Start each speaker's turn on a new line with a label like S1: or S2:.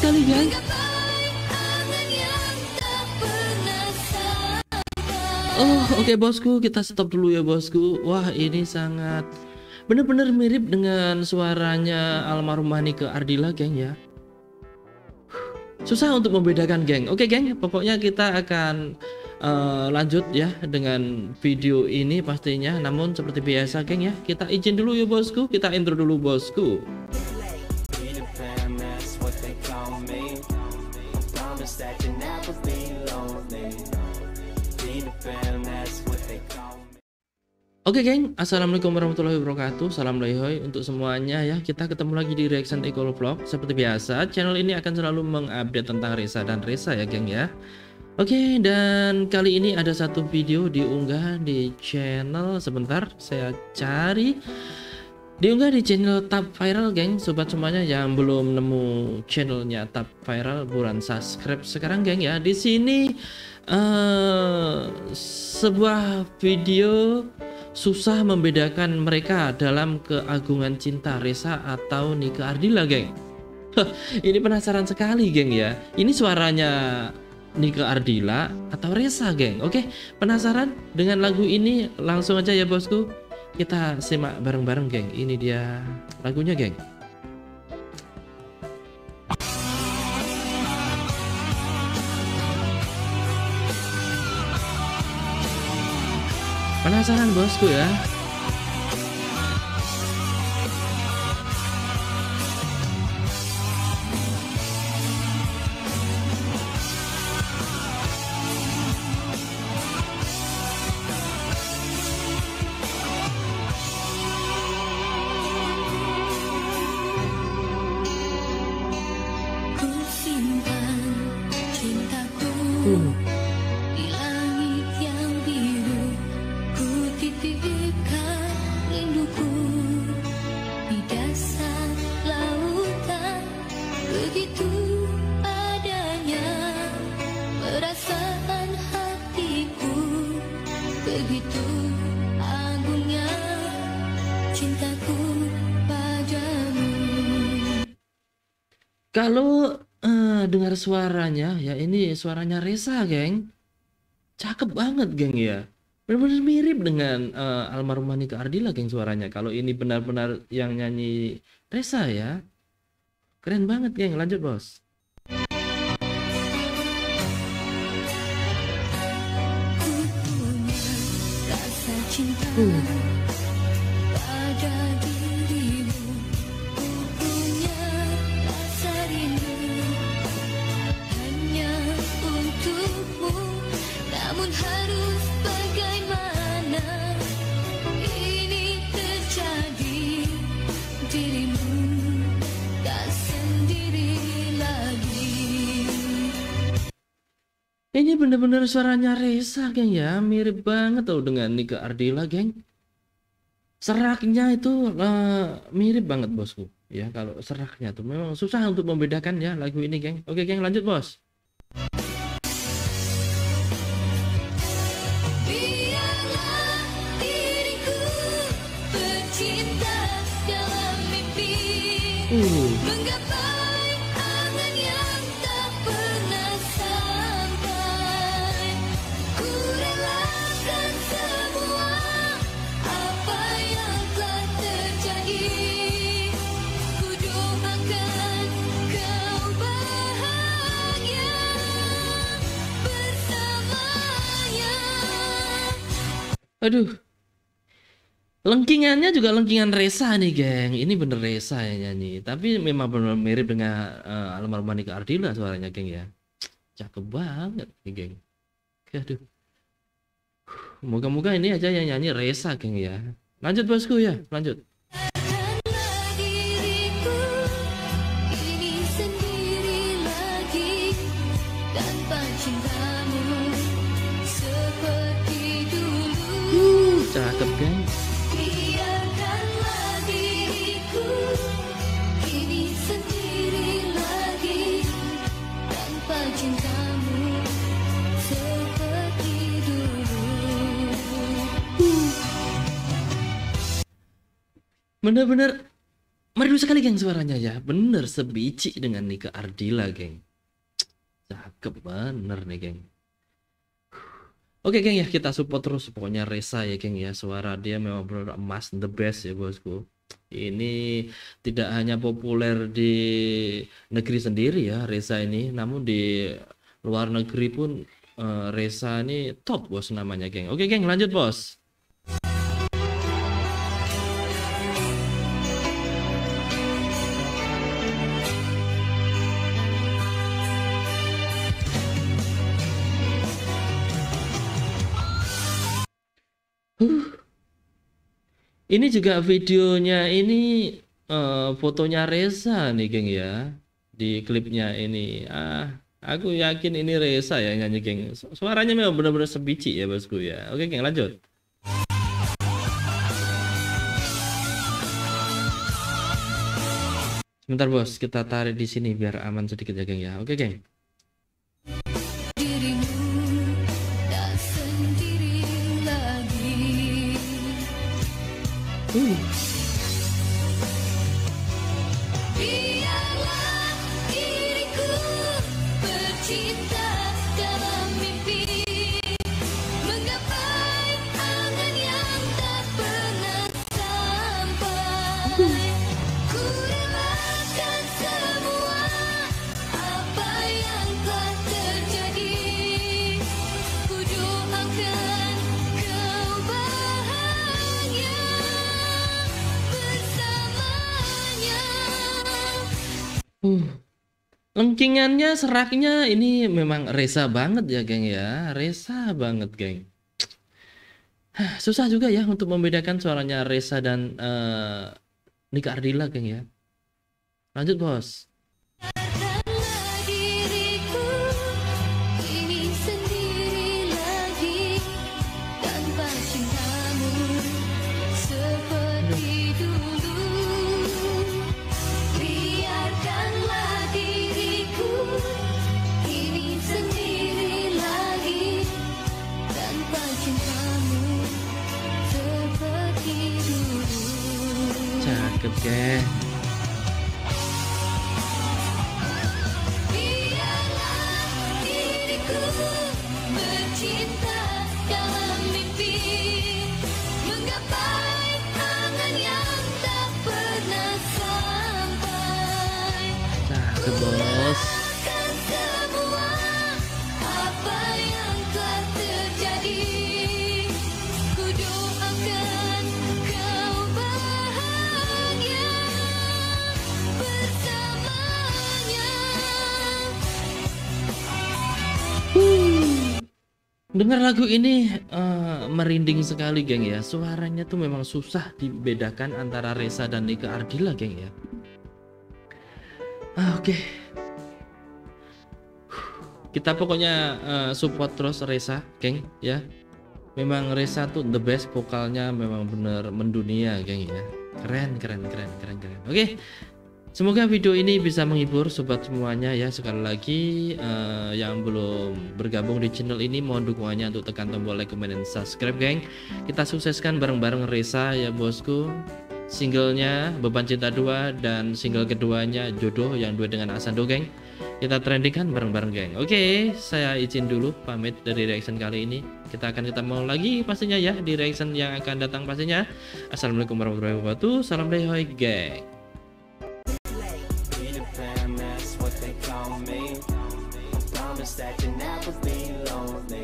S1: sekali, geng. Oh, oke, bosku, kita stop dulu ya, bosku. Wah, ini sangat bener-bener mirip dengan suaranya almarhumah Nike Ardilla, geng ya. Susah untuk membedakan, geng. Oke, geng, pokoknya kita akan lanjut ya dengan video ini pastinya. Namun seperti biasa, geng ya, kita izin dulu ya, bosku. Kita intro dulu, bosku. Oke, geng, assalamualaikum warahmatullahi wabarakatuh. Salam lehoi untuk semuanya ya. Kita ketemu lagi di Reaction Eko Vlog. Seperti biasa, channel ini akan selalu mengupdate tentang Resa dan Resa ya, geng ya. Oke, dan kali ini ada satu video diunggah di channel, sebentar saya cari. Diunggah di channel Top Viral, geng. Sobat semuanya yang belum nemu channelnya Top Viral, buruan subscribe sekarang, geng ya. Di sini sebuah video susah membedakan mereka dalam keagungan cinta, Resa atau Nike Ardilla, geng. Ini penasaran sekali, geng ya. Ini suaranya Nike Ardilla atau Resa, geng. Oke, penasaran dengan lagu ini? Langsung aja ya, bosku. Kita simak bareng-bareng, geng. Ini dia lagunya, geng. Penasaran, bosku ya?
S2: Ku simpan cintaku di langit yang biru, ku titipkan rinduku di dasar lautan. Begitu adanya perasaan hatiku, begitu agungnya cintaku padamu.
S1: Kalau dengar suaranya ya, ini suaranya Resa, geng. Cakep banget, geng ya. Benar-benar mirip dengan almarhumah Nike Ardilla, geng, suaranya. Kalau ini benar-benar yang nyanyi Resa ya. Keren banget, geng. Lanjut, bos.
S2: Ku punya rasa cinta pada dirimu, ku punya rasa rindu hanya untukmu. Namun harus bagaimana ini terjadi, dirimu tak sendiri lagi.
S1: Ini bener-bener suaranya Resa, geng ya. Mirip banget tuh dengan Nike Ardilla, geng. Seraknya itu mirip banget, bosku. Ya, kalau seraknya tuh memang susah untuk membedakan ya lagu ini, geng. Oke, geng, lanjut, bos.
S2: Biarlah diriku bercinta dalam mimpi, menggapai angan yang tak pernah sampai. Ku relakan semua apa yang telah terjadi. Ku doakan kau bahagia bersamanya.
S1: Aduh, lengkingannya juga lengkingan Resa nih, geng. Ini bener Resa yang nyanyi. Tapi memang bener mirip dengan almarhumah Nike Ardilla suaranya, geng ya. Cakep banget nih, geng. Aduh. Moga-moga ini aja yang nyanyi Resa, geng ya. Lanjut, bosku ya, lanjut.
S2: Karena diriku ini sendiri lagi, tanpa cintamu seperti dulu.
S1: Cakep, geng.
S2: Biarkanlah diriku ini sendiri lagi, tanpa cintamu seperti dulu.
S1: Bener-bener Merdu sekali geng suaranya ya. Bener sebiji dengan Nika Ardila geng. Cakep bener nih geng. Oke geng ya, kita support terus pokoknya Reza ya geng ya. Suara dia memang benar emas, the best ya bosku. Ini tidak hanya populer di negeri sendiri ya Reza ini, namun di luar negeri pun Reza ini top bos namanya geng. Oke geng, lanjut bos. Ini juga videonya ini fotonya Reza nih geng ya. Di klipnya ini. Aku yakin ini Reza ya nyanyi geng. Suaranya memang benar-benar sebiji ya bosku ya. Oke geng, lanjut. Sebentar bos, kita tarik di sini biar aman sedikit ya geng ya. Oke geng.
S2: Dirimu tak sendiri lagi. Biarlah diriku bercinta dalam mimpi, menggapai angan yang tak pernah sampai. Ku relakan semua apa yang telah terjadi. Ku doakan kau bahagia bersamanya.
S1: Lengkingannya, seraknya ini memang Reza banget ya geng ya. Reza banget geng. Susah juga ya untuk membedakan suaranya Reza dan Nika Ardila geng ya. Lanjut bos.
S2: Biarkanlah diriku kini sendiri lagi, tanpa cintamu seperti dulu. Biarkanlah diriku kini sendiri lagi, tanpa cintamu seperti dulu.
S1: Cakep geng.
S2: Biarlah diriku bercinta dalam mimpi, menggapai angan yang tak pernah sampai.
S1: Cakep bos.
S2: Akan semua apa yang telah terjadi. Ku doakan kau bahagia bersamanya.
S1: Dengar lagu ini merinding sekali geng ya. Suaranya tuh memang susah dibedakan antara Reza dan Nika Ardila geng ya. Oke. Kita pokoknya support terus Reza geng ya. Memang Reza tuh the best, vokalnya memang bener mendunia geng ya. Keren. Oke. Semoga video ini bisa menghibur sobat semuanya ya. Sekali lagi yang belum bergabung di channel ini, mohon dukungannya untuk tekan tombol like, comment, dan subscribe geng. Kita sukseskan bareng-bareng Reza ya bosku. Singlenya Beban Cinta 2 dan single keduanya Jodoh yang duet dengan Asando geng. Kita trendingkan bareng-bareng geng. Oke, saya izin dulu pamit dari reaction kali ini. Kita akan ketemu lagi pastinya ya di reaction yang akan datang pastinya. Assalamualaikum warahmatullahi wabarakatuh. Salam Lehoy geng.
S3: Peter Pan, that's what they call me. I promise that you'll never be lonely.